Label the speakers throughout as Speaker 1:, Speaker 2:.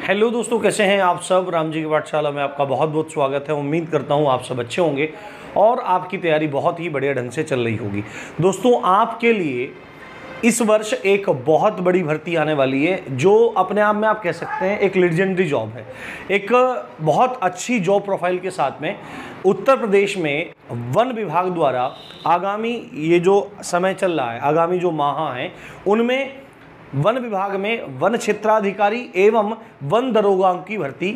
Speaker 1: Hello दोस्तों, कैसे हैं आप सब। राम जी की पाठशाला में आपका बहुत बहुत स्वागत है। उम्मीद करता हूं आप सब अच्छे होंगे और आपकी तैयारी बहुत ही बढ़िया ढंग से चल रही होगी। दोस्तों, आपके लिए इस वर्ष एक बहुत बड़ी भर्ती आने वाली है जो अपने आप में आप कह सकते हैं एक लीजेंडरी जॉब है। एक बहुत अच्छी जॉब प्रोफाइल के साथ में उत्तर प्रदेश में वन विभाग द्वारा आगामी ये जो समय चल रहा है, आगामी जो माह हैं उनमें वन विभाग में वन क्षेत्राधिकारी एवं वन दरोगाओं की भर्ती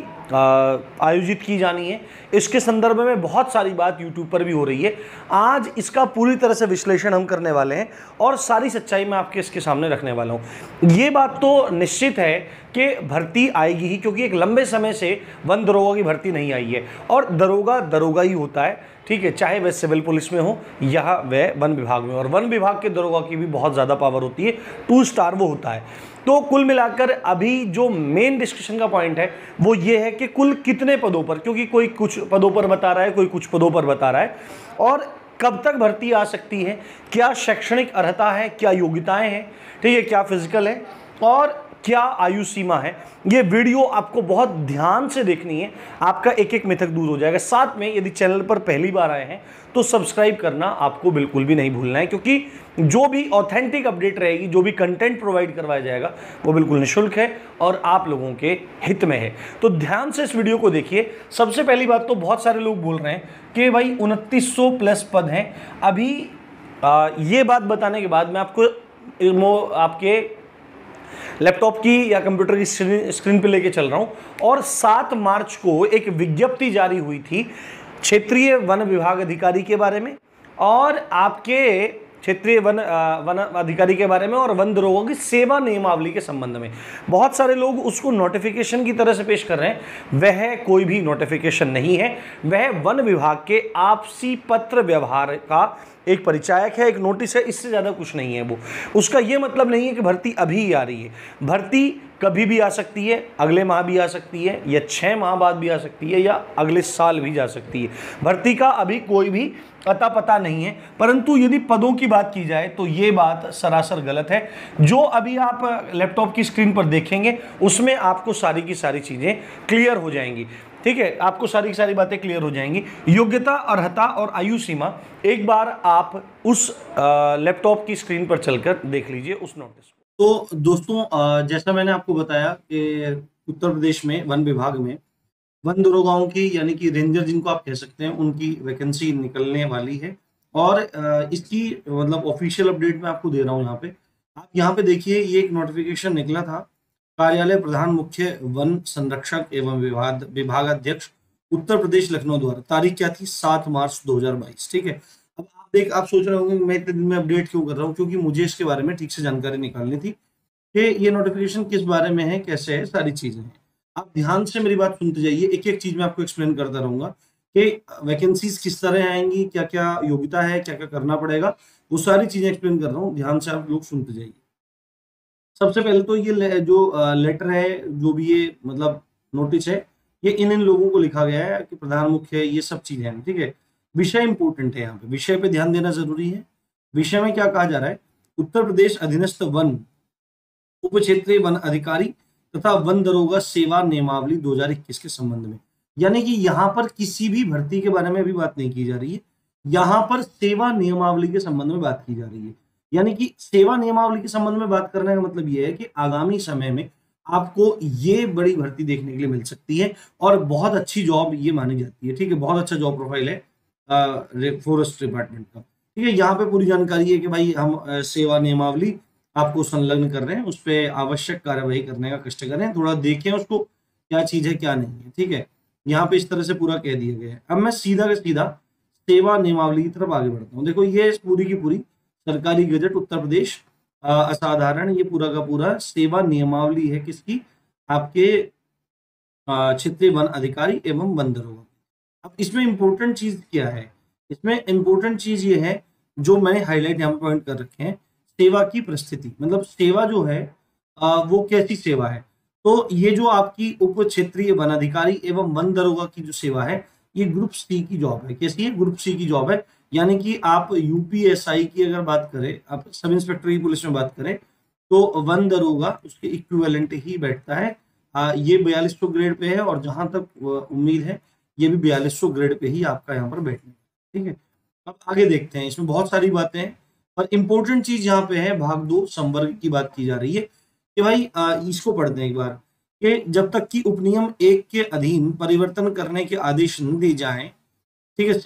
Speaker 1: आयोजित की जानी है। इसके संदर्भ में बहुत सारी बात यूट्यूब पर भी हो रही है। आज इसका पूरी तरह से विश्लेषण हम करने वाले हैं और सारी सच्चाई मैं आपके इसके सामने रखने वाला हूं। ये बात तो निश्चित है कि भर्ती आएगी ही, क्योंकि एक लंबे समय से वन दरोगा की भर्ती नहीं आई है और दरोगा दरोगा ही होता है, ठीक है, चाहे वह सिविल पुलिस में हो या वह वन विभाग में। और वन विभाग के दरोगा की भी बहुत ज़्यादा पावर होती है, 2 स्टार वो होता है। तो कुल मिलाकर अभी जो मेन डिस्कशन का पॉइंट है वो ये है कि कुल कितने पदों पर, क्योंकि कोई कुछ पदों पर बता रहा है, कोई कुछ पदों पर बता रहा है, और कब तक भर्ती आ सकती है, क्या शैक्षणिक अर्हता है, क्या योग्यताएं हैं, ठीक है, क्या फिजिकल है और क्या आयु सीमा है। ये वीडियो आपको बहुत ध्यान से देखनी है, आपका एक एक मिथक दूर हो जाएगा। साथ में यदि चैनल पर पहली बार आए हैं तो सब्सक्राइब करना आपको बिल्कुल भी नहीं भूलना है, क्योंकि जो भी ऑथेंटिक अपडेट रहेगी, जो भी कंटेंट प्रोवाइड करवाया जाएगा वो बिल्कुल निःशुल्क है और आप लोगों के हित में है। तो ध्यान से इस वीडियो को देखिए। सबसे पहली बात तो बहुत सारे लोग बोल रहे हैं कि भाई 2900 प्लस पद हैं। अभी ये बात बताने के बाद मैं आपको आपके लैपटॉप की या कंप्यूटर की स्क्रीन पे लेके चल रहा हूं। और 7 मार्च को एक विज्ञप्ति जारी हुई थी क्षेत्रीय वन विभाग अधिकारी के बारे में और आपके क्षेत्रीय वन अधिकारी के बारे में और वन दरोगा की सेवा नियमावली के संबंध में। बहुत सारे लोग उसको नोटिफिकेशन की तरह से पेश कर रहे हैं। वह कोई भी नोटिफिकेशन नहीं है, वह वन विभाग के आपसी पत्र व्यवहार का एक परिचायक है, एक नोटिस है, इससे ज़्यादा कुछ नहीं है वो। उसका ये मतलब नहीं है कि भर्ती अभी ही आ रही है। भर्ती कभी भी आ सकती है, अगले माह भी आ सकती है, या 6 माह बाद भी आ सकती है, या अगले साल भी जा सकती है। भर्ती का अभी कोई भी अता पता नहीं है। परंतु यदि पदों की बात की जाए तो ये बात सरासर गलत है। जो अभी आप लैपटॉप की स्क्रीन पर देखेंगे उसमें आपको सारी की सारी चीज़ें क्लियर हो जाएंगी, ठीक है, आपको सारी की सारी बातें क्लियर हो जाएंगी। योग्यता, अर्हता और आयु सीमा एक बार आप उस लैपटॉप की स्क्रीन पर चलकर देख लीजिए उस नोटिस को। तो दोस्तों, जैसा मैंने आपको बताया कि उत्तर प्रदेश में वन विभाग में वन दरोगाओं की, यानी कि रेंजर जिनको आप कह सकते हैं, उनकी वैकेंसी निकलने वाली है। और इसकी मतलब ऑफिशियल अपडेट मैं आपको दे रहा हूँ यहाँ पे। आप यहाँ पे देखिए, ये एक नोटिफिकेशन निकला था कार्यालय प्रधान मुख्य वन संरक्षक एवं विभागाध्यक्ष उत्तर प्रदेश लखनऊ द्वारा। तारीख क्या थी? 7 मार्च 2022, ठीक है। अब आप सोच रहे होंगे मैं इतने दिन में अपडेट क्यों कर रहा हूँ, क्योंकि मुझे इसके बारे में ठीक से जानकारी निकालनी थी कि ये नोटिफिकेशन किस बारे में है, कैसे है, सारी चीजें हैं। आप ध्यान से मेरी बात सुनते जाइए, एक एक चीज मैं आपको एक्सप्लेन करता रहूंगा कि वैकेंसीज किस तरह आएंगी, क्या क्या योग्यता है, क्या क्या करना पड़ेगा, वो सारी चीजें एक्सप्लेन कर रहा हूँ। ध्यान से आप लोग सुनते जाइए। सबसे पहले तो ये जो लेटर है, जो भी ये मतलब नोटिस है, ये इन लोगों को लिखा गया है कि प्रधान मुख्य, ये सब चीजें हैं, ठीक है। विषय इंपॉर्टेंट है, यहाँ पे विषय पे ध्यान देना जरूरी है। विषय में क्या कहा जा रहा है? उत्तर प्रदेश अधीनस्थ वन उप क्षेत्रीय वन अधिकारी तथा वन दरोगा सेवा नियमावली 2021 के संबंध में। यानी कि यहाँ पर किसी भी भर्ती के बारे में अभी बात नहीं की जा रही है, यहाँ पर सेवा नियमावली के संबंध में बात की जा रही है। यानी कि सेवा नियमावली के संबंध में बात करने का मतलब यह है कि आगामी समय में आपको ये बड़ी भर्ती देखने के लिए मिल सकती है और बहुत अच्छी जॉब ये मानी जाती है, ठीक है। बहुत अच्छा जॉब प्रोफाइल है फॉरेस्ट डिपार्टमेंट का, ठीक है। यहाँ पे पूरी जानकारी है कि भाई हम सेवा नियमावली आपको संलग्न कर रहे हैं, उस पर आवश्यक कार्यवाही करने का कष्ट करें, थोड़ा देखें उसको क्या चीज है क्या नहीं है, ठीक है। यहाँ पे इस तरह से पूरा कह दिया गया है। अब मैं सीधा का सीधा सेवा नियमावली की तरफ आगे बढ़ता हूँ। देखो, ये पूरी की पूरी सरकारी गजट उत्तर प्रदेश असाधारण, ये पूरा का पूरा सेवा नियमावली है किसकी? आपके क्षेत्रीय वन अधिकारी एवं वन दरोगा। अब इसमें इंपॉर्टेंट चीज क्या है? इसमें इंपॉर्टेंट चीज ये है जो मैंने हाईलाइट यहाँ पे पॉइंट कर रखे हैं, सेवा की परिस्थिति। मतलब सेवा जो है वो कैसी सेवा है। तो ये जो आपकी उप क्षेत्रीय वन अधिकारी एवं वन दरोगा की जो सेवा है, ये ग्रुप सी की जॉब है। कैसी है? ग्रुप सी की जॉब है। यानी कि आप यूपीएसआई की अगर बात करें, आप सब इंस्पेक्टर की पुलिस में बात करें, तो वन दरोगा उसके इक्विवेलेंट ही बैठता है ये 4200 ग्रेड पे है, और जहां तक उम्मीद है ये भी 4200 ग्रेड पे ही आपका यहाँ पर बैठने, ठीक है। अब आगे देखते हैं, इसमें बहुत सारी बातें हैं, पर इंपॉर्टेंट चीज यहाँ पे है भाग 2 संवर्ग की बात की जा रही है कि भाई इसको पढ़ते हैं एक बार, कि जब तक कि उपनियम 1 के अधीन परिवर्तन करने के आदेश न दिए जाएं, ठीक है,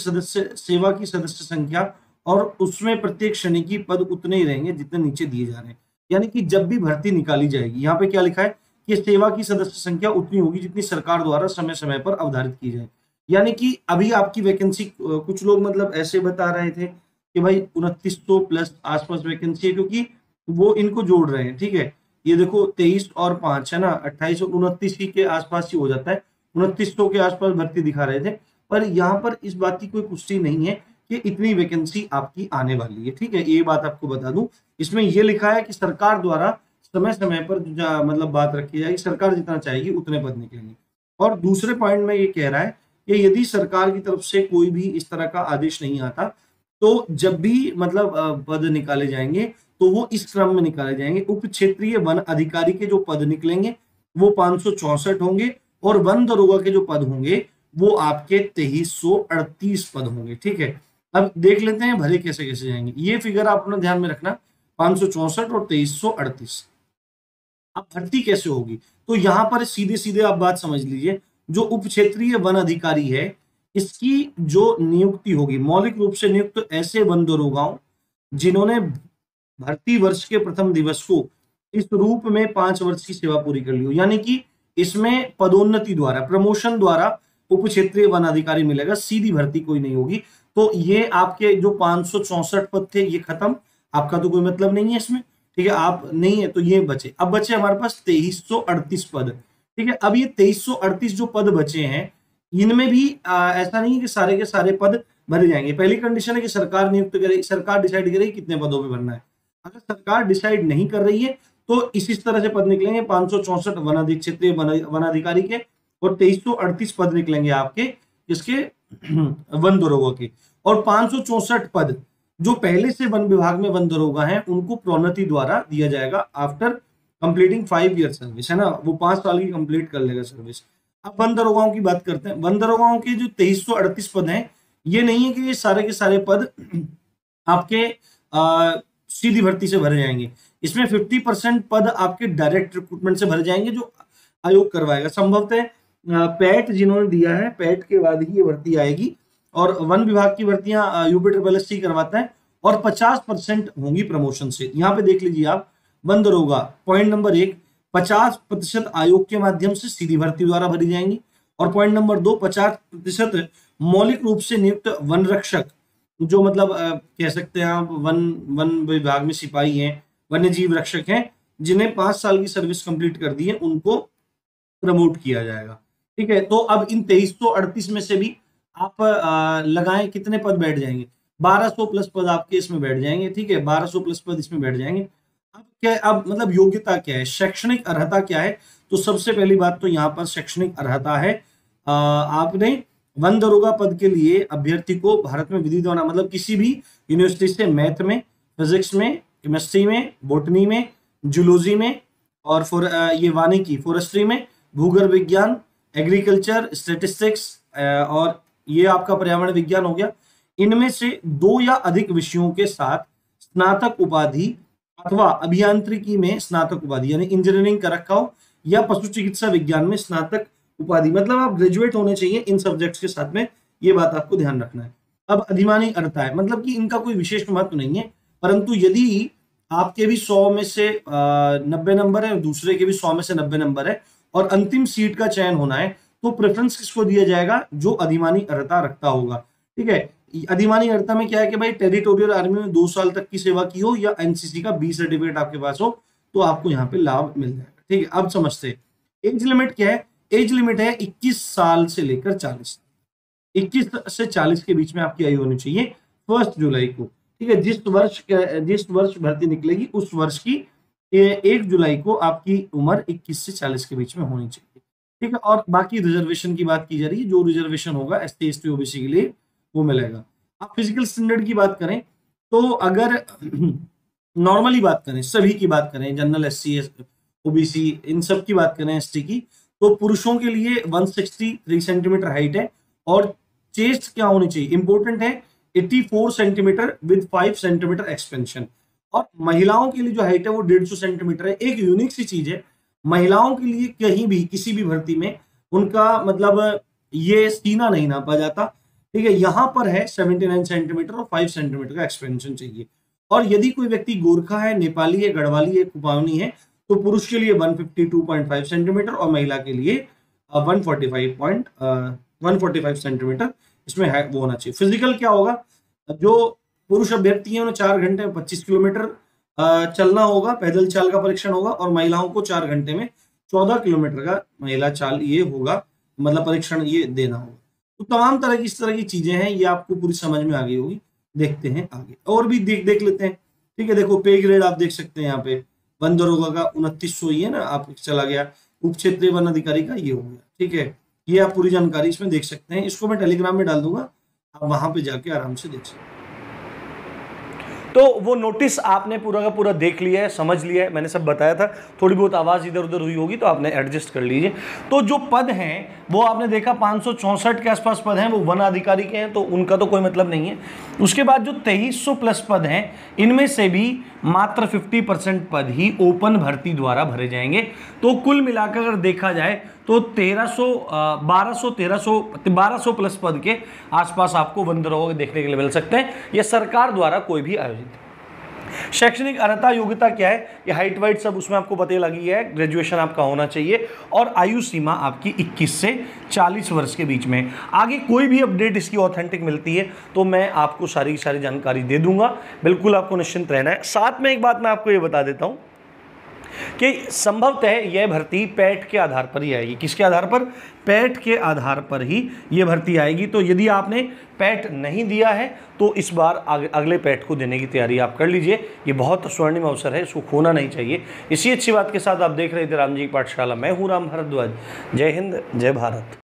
Speaker 1: सेवा की सदस्य संख्या और उसमें प्रत्येक श्रेणी की पद उतने ही रहेंगे जितने नीचे दिए जा रहे हैं। यानी कि जब भी भर्ती निकाली जाएगी, यहाँ पे क्या लिखा है कि सेवा की सदस्य संख्या उतनी होगी जितनी सरकार द्वारा समय समय पर अवधारित की जाए। यानी कि अभी आपकी वैकेंसी, कुछ लोग मतलब ऐसे बता रहे थे कि भाई 2900 प्लस आसपास वैकेंसी है, क्योंकि वो इनको जोड़ रहे हैं, ठीक है। ये देखो 23 और 5 है ना, 28 और 29 के आसपास ही हो जाता है, 2900 के आसपास भर्ती दिखा रहे थे। पर यहाँ पर इस बात की कोई पुष्टि नहीं है कि इतनी वैकेंसी आपकी आने वाली है, ठीक है। ये बात आपको बता दूं, इसमें ये लिखा है कि सरकार द्वारा समय समय पर मतलब बात रखी जाएगी, सरकार जितना चाहेगी उतने पद निकलेंगे। और दूसरे पॉइंट में ये कह रहा है कि यदि सरकार की तरफ से कोई भी इस तरह का आदेश नहीं आता, तो जब भी मतलब पद निकाले जाएंगे तो वो इस क्रम में निकाले जाएंगे। उप क्षेत्रीय वन अधिकारी के जो पद निकलेंगे वो 564 होंगे, और वन दरोगा के जो पद होंगे वो आपके 2338 पद होंगे, ठीक है। अब देख लेते हैं भरे कैसे कैसे जाएंगे। ये फिगर आप अपना ध्यान में रखना, 564 और 2338। अब भर्ती कैसे होगी, तो यहां पर सीधे सीधे आप बात समझ लीजिए, जो उप क्षेत्रीय वन अधिकारी है इसकी जो नियुक्ति होगी, मौलिक रूप से नियुक्त ऐसे वन दरोगाओं जिन्होंने भर्ती वर्ष के प्रथम दिवस को इस रूप में 5 वर्ष की सेवा पूरी कर ली हो। यानी कि इसमें पदोन्नति द्वारा, प्रमोशन द्वारा उप क्षेत्रीय वन अधिकारी मिलेगा, सीधी भर्ती कोई नहीं होगी। तो ये आपके जो 564 पद थे ये खत्म, आपका तो कोई मतलब नहीं है इसमें, ठीक है। आप नहीं है तो ये बचे, अब बचे हमारे पास 2338 पद, ठीक है। अब ये 2338 जो पद बचे हैं, इनमें भी ऐसा नहीं है कि सारे के सारे पद भरे जाएंगे। पहली कंडीशन है कि सरकार नियुक्त करेगी, सरकार डिसाइड करेगी कितने पदों पे भरना है। अगर सरकार डिसाइड नहीं कर रही है तो इस तरह से पद निकलेंगे, 564 क्षेत्रीय वनाधिकारी के, और 2338 पद निकलेंगे आपके इसके वन दरोगा के। और 564 पद जो पहले से वन विभाग में वन दरोगा हैं उनको प्रोन्नति द्वारा दिया जाएगा आफ्टर कंप्लीटिंग 5 ईयर सर्विस, है ना, वो 5 साल की कंप्लीट कर लेगा सर्विस। अब वन दरोगाओं की बात करते हैं। वन दरोगाओं के जो 2338 पद हैं, ये नहीं है कि ये सारे के सारे पद आपके सीधी भर्ती से भरे जाएंगे। इसमें 50% पद आपके डायरेक्ट रिक्रूटमेंट से भरे जाएंगे, जो आयोग करवाएगा। संभवतः पैट जिन्होंने दिया है, पैट के बाद ही ये भर्ती आएगी। और वन विभाग की भर्तियां यूपी करवाता है, और 50% होंगी प्रमोशन से। यहाँ पे देख लीजिए आप, वन दरोगा पॉइंट नंबर 1, 50% आयोग के माध्यम से सीधी भर्ती द्वारा भरी जाएंगी। और पॉइंट नंबर 2, 50% मौलिक रूप से नियुक्त वन रक्षक, जो मतलब कह सकते हैं आप वन विभाग में सिपाही हैं, वन्य जीव रक्षक हैं, जिन्हें 5 साल की सर्विस कंप्लीट कर दी है, उनको प्रमोट किया जाएगा, ठीक है। तो अब इन 2338 में से भी आप लगाएं कितने पद बैठ जाएंगे, 1200 प्लस पद आपके इसमें बैठ जाएंगे, ठीक है। 1200 प्लस पद इसमें बैठ जाएंगे। अब क्या, अब मतलब योग्यता क्या है, शैक्षणिक अर्हता क्या है, तो सबसे पहली बात तो यहाँ पर शैक्षणिक अर्हता है, आपने वन दरोगा पद के लिए अभ्यर्थी को भारत में विधि द्वारा मतलब किसी भी यूनिवर्सिटी से मैथ में, फिजिक्स में, केमिस्ट्री में, बॉटनी में, जूलॉजी में, और ये वानिकी फॉरेस्ट्री में, भूगर्भ विज्ञान, एग्रीकल्चर, स्टैटिस्टिक्स, और ये आपका पर्यावरण विज्ञान हो गया, इनमें से 2 या अधिक विषयों के साथ स्नातक उपाधि अथवा अभियांत्रिकी में स्नातक उपाधि, यानी इंजीनियरिंग का रखा हो, या पशु चिकित्सा विज्ञान में स्नातक उपाधि, मतलब आप ग्रेजुएट होने चाहिए इन सब्जेक्ट्स के साथ में, ये बात आपको ध्यान रखना है। अब अधिमानी अर्हता है, मतलब कि इनका कोई विशेष महत्व नहीं है, परंतु यदि आपके भी 100 में से 90 नंबर है, दूसरे के भी 100 में से 90 नंबर है, और अंतिम सीट का चयन होना है, तो प्रेफरेंस किसको दिया जाएगा, जो अधिमानी अर्हता रखता होगा, ठीक है। अधिमानी अर्हता में क्या है कि भाई टेरिटोरियल आर्मी में 2 साल तक की सेवा की हो, या एनसीसी का बी सर्टिफिकेट आपके पास हो, तो आपको यहाँ पे लाभ मिल जाएगा, ठीक है। अब समझते हैं एज लिमिट क्या है। एज लिमिट है 21 साल से लेकर 40, 21 से 40 के बीच में आपकी आयु होनी चाहिए 1 जुलाई को, ठीक है। जिस वर्ष भर्ती निकलेगी उस वर्ष की 1 जुलाई को आपकी उम्र 21 से 40 के बीच में होनी चाहिए, ठीक है। और बाकी रिजर्वेशन की बात की जा रही है, जो रिजर्वेशन होगा एसटी एसटी ओबीसी के लिए वो मिलेगा। आप फिजिकल स्टैंडर्ड की बात करें तो अगर नॉर्मली बात करें, सभी की बात करें, जनरल एससी ओबीसी, इन सब की बात करें एसटी की, तो पुरुषों के लिए 163 सेंटीमीटर हाइट है और चेस्ट क्या होनी चाहिए, इंपॉर्टेंट है 84 सेंटीमीटर विद 5 सेंटीमीटर एक्सपेंशन। और महिलाओं के लिए जो हाइट है वो 150 सेंटीमीटर है। एक यूनिक सी चीज है, महिलाओं के लिए कहीं भी किसी भी भर्ती में उनका मतलब ये सीना नहीं नापा जाता, ठीक है, यहां पर है 79 सेंटीमीटर और 5 सेंटीमीटर का एक्सपेंशन चाहिए। और यदि कोई व्यक्ति गोरखा है, नेपाली है, गढ़वाली है, कुमाऊनी है, तो पुरुष के लिए 152.5 सेंटीमीटर और महिला के लिए 145 सेंटीमीटर इसमें है वो होना चाहिए। फिजिकल क्या होगा, जो पुरुष अभ्यर्थी है उन्हें 4 घंटे में 25 किलोमीटर चलना होगा, पैदल चाल का परीक्षण होगा, और महिलाओं को 4 घंटे में 14 किलोमीटर का महिला चाल ये होगा, मतलब परीक्षण ये देना होगा। तो तमाम तरह की इस तरह की चीजें हैं, ये आपको पूरी समझ में आ गई होगी। देखते हैं आगे और भी देख लेते हैं, ठीक है। देखो पे ग्रेड आप देख सकते हैं यहाँ पे, वन दरोगा का 2900 ही है ना, आप चला गया। उप क्षेत्रीय वन अधिकारी का ये हो गया, ठीक है। ये आप पूरी जानकारी इसमें देख सकते हैं, इसको मैं टेलीग्राम में डाल दूंगा, आप वहां पे जाके आराम से देख सकते हैं। तो वो नोटिस आपने पूरा का पूरा देख लिया है, समझ लिया है, मैंने सब बताया था। थोड़ी बहुत आवाज़ इधर उधर हुई होगी तो आपने एडजस्ट कर लीजिए। तो जो पद हैं वो आपने देखा 564 के आसपास पद हैं, वो वन अधिकारी के हैं, तो उनका तो कोई मतलब नहीं है। उसके बाद जो 2300 प्लस पद हैं, इनमें से भी मात्र 50% पद ही ओपन भर्ती द्वारा भरे जाएंगे। तो कुल मिलाकर अगर देखा जाए तो 1200 प्लस पद के आसपास आपको वन दरोगा देखने के लिए मिल सकते हैं। यह सरकार द्वारा कोई भी आयोजित। शैक्षणिक अर्हता योग्यता क्या है, ये हाइट वाइट सब उसमें आपको पता लगी है, ग्रेजुएशन आपका होना चाहिए, और आयु सीमा आपकी 21 से 40 वर्ष के बीच में। आगे कोई भी अपडेट इसकी ऑथेंटिक मिलती है तो मैं आपको सारी जानकारी दे दूंगा, बिल्कुल आपको निश्चिंत रहना है। साथ में एक बात मैं आपको ये बता देता हूं कि संभवतः यह भर्ती पैट के आधार पर ही आएगी। किसके आधार पर? पैट के आधार पर ही यह भर्ती आएगी। तो यदि आपने पैट नहीं दिया है तो इस बार अगले पैट को देने की तैयारी आप कर लीजिए। ये बहुत स्वर्णिम अवसर है, इसको खोना नहीं चाहिए। इसी अच्छी बात के साथ आप देख रहे थे राम जी की पाठशाला। मैं हूँ राम भारद्वाज। जय हिंद, जय भारत।